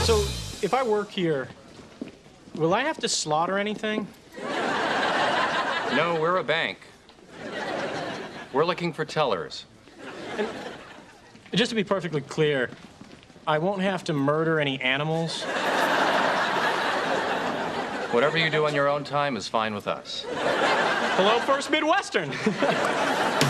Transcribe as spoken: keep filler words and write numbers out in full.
So, if I work here, will I have to slaughter anything? No, we're a bank. We're looking for tellers. And just to be perfectly clear, I won't have to murder any animals? Whatever you do on your own time is fine with us. Hello, First Midwestern.